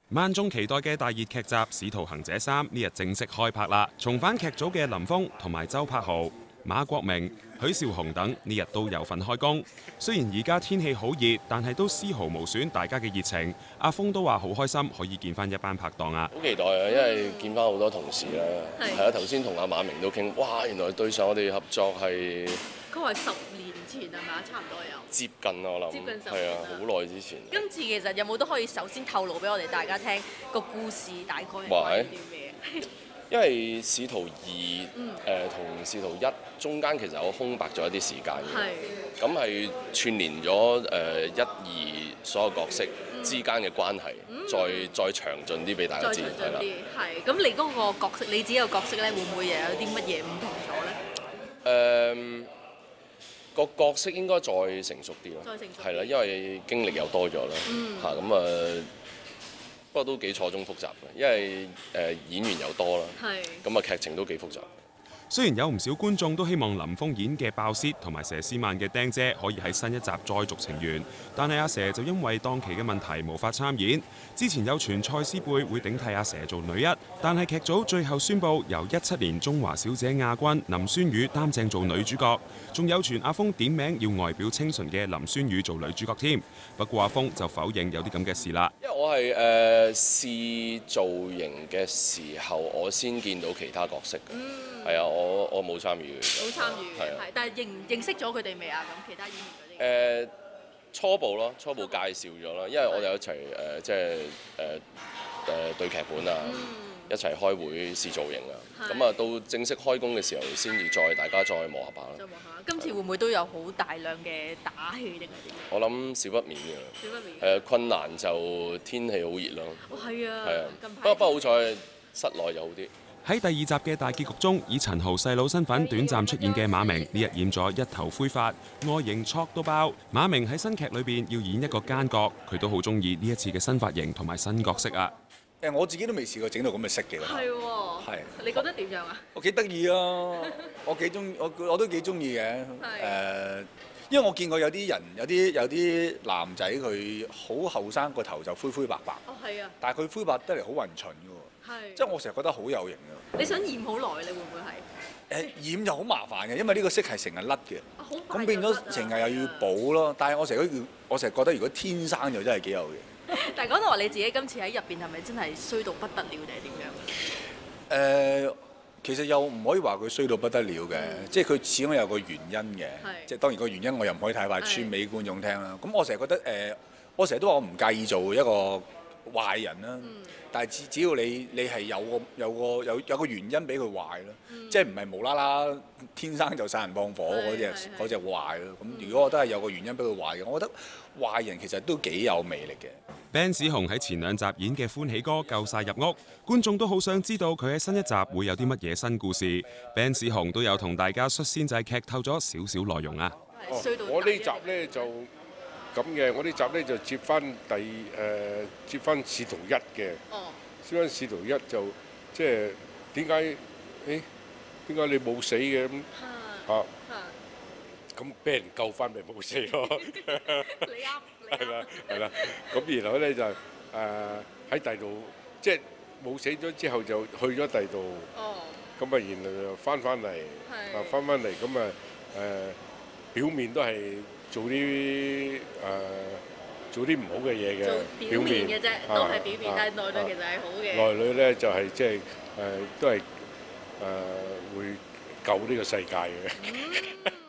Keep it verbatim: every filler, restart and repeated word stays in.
萬眾期待嘅大熱劇集《使徒行者三》呢日正式開拍啦！重返劇組嘅林峰同埋周柏豪、馬國明、許紹雄等呢日都有份開工。雖然而家天氣好熱，但係都絲毫無損大家嘅熱情。阿峰都話好開心可以見翻一班拍檔啊！ 好期待啊，因為見翻好多同事啦。係啊，頭先同阿馬明都傾，哇！原來對上我哋合作係佢話十年前係咪啊？差唔多有接近啊，我諗接近十係啊， 年啦好耐之前。 今次其實有冇都可以首先透露俾我哋大家聽個故事大概係關於啲咩？ 因為使徒二誒同使徒一中間其實有空白咗一啲時間嘅，咁係串連咗誒一二所有角色之間嘅關係， 嗯、 再再詳盡啲俾大家知， 係啦。係咁，你嗰個角色，你自己個角色咧，會唔會又有啲乜嘢唔同咗咧？誒、 呃，個角色應該再成熟啲咯， 再成熟係啦，因為經歷又多咗啦，嚇咁啊。不過都幾錯綜複雜嘅，因為誒、呃、演員又多啦，咁啊劇情都幾複雜。 雖然有唔少觀眾都希望林峰演嘅爆屍同埋佘詩曼嘅釘姐可以喺新一集再續情緣，但係阿佘就因為檔期嘅問題無法參演。之前有傳蔡思貝會頂替阿佘做女一，但係劇組最後宣布由一七年中華小姐亞軍林宣宇擔正做女主角，仲有傳阿峰點名要外表清純嘅林宣宇做女主角添。不過阿峰就否認有啲咁嘅事啦。 因為我係誒、呃、試造型嘅時候，我先見到其他角色嘅，係啊、嗯，我我冇參與嘅。 冇參與嘅，係，但係認認識咗佢哋未啊？咁其他演員嗰啲？誒、 呃、初步咯，初步介紹咗啦，因為我哋一齊誒、呃、即係誒誒對劇本啊。嗯一齊開會試造型啊！咁啊，到正式開工嘅時候，先至再大家再磨合下啦。 再磨合下，今次會唔會都有好大量嘅打戲定係點？ 我諗少不免嘅。 少不免。 係啊，困難就天氣好熱咯。 哦，係啊。係啊。不過不過好彩室內又好啲。 喺第二集嘅大結局中，以陳豪細佬身份短暫出現嘅馬明，呢日染咗一頭灰髮，外形挫到爆。馬明喺新劇裏邊要演一個奸角，佢都好中意呢一次嘅新髮型同埋新角色啊！ 誒我自己都未試過整到咁嘅色嘅。 係喎。係。你覺得點樣啊？ 我幾得意啊！我幾中，我我都幾中意嘅。係。誒，因為我見過有啲人，有啲有啲男仔佢好後生個頭就灰灰白白。 哦，係啊。 但係佢灰白得嚟好勻循嘅喎。係。即係我成日覺得好有型㗎。 你想染好耐，你會唔會係？ 誒染就好麻煩嘅，因為呢個色係成日甩嘅。 好快。咁變咗成日又要補咯。但係我成日都我成日覺得如果天生就真係幾有型。 但係講到話你自己今次喺入邊係咪真係衰到不得了定係點樣？ 誒、呃，其實又唔可以話佢衰到不得了嘅，嗯、即係佢始終有個原因嘅。即係當然個原因我又唔可以太快傳俾觀眾聽啦。咁我成日覺得誒、呃，我成日都話我唔介意做一個壞人啦。嗯、但係只只要你你係有個有個有有個原因俾佢壞咯，嗯、即係唔係無啦啦天生就殺人放火嗰隻嗰隻壞咯。咁如果我都係有個原因俾佢壞嘅，我覺得壞人其實都幾有魅力嘅。 Ben 史雄喺前兩集演嘅歡喜歌夠晒入屋，觀眾都好想知道佢喺新一集會有啲乜嘢新故事。Ben 史雄都有同大家率先就係劇透咗少少內容啊。 哦、我呢集呢就咁嘅，我呢集呢就接翻第誒、呃、接翻使徒一嘅。哦。接翻使徒一就即係點解？誒點解你冇死嘅咁？嚇。咁俾人救翻咪冇死咯。 你啱。 係啦，係啦，咁然後咧就誒喺第度，即係冇死咗之後就去咗第度。哦。咁啊，然後就翻翻嚟，啊翻翻嚟咁啊誒表面都係做啲誒做啲唔好嘅嘢嘅。做表面嘅啫， 都係表面，但係內裏其實係好嘅。 內裏咧就係即係誒都係誒會救呢個世界嘅。